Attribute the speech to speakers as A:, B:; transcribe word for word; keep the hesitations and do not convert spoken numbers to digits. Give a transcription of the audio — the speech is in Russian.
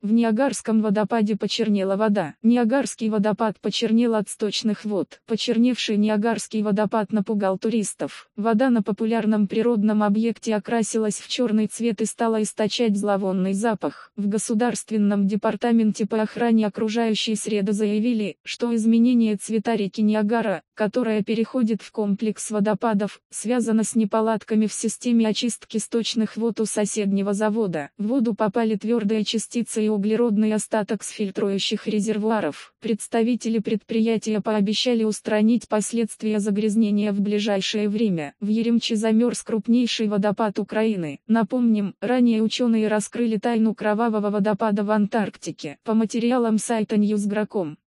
A: В Ниагарском водопаде почернела вода. Ниагарский водопад почернел от сточных вод. Почерневший Ниагарский водопад напугал туристов. Вода на популярном природном объекте окрасилась в черный цвет и стала источать зловонный запах. В Государственном департаменте по охране окружающей среды заявили, что изменение цвета реки Ниагара, которая переходит в комплекс водопадов, связано с неполадками в системе очистки сточных вод у соседнего завода. В воду попали твердые частицы и углеродный остаток с фильтрующих резервуаров. Представители предприятия пообещали устранить последствия загрязнения в ближайшее время. В Еремче замерз крупнейший водопад Украины. Напомним, ранее ученые раскрыли тайну кровавого водопада в Антарктике. По материалам сайта ньюс точка гра точка ком.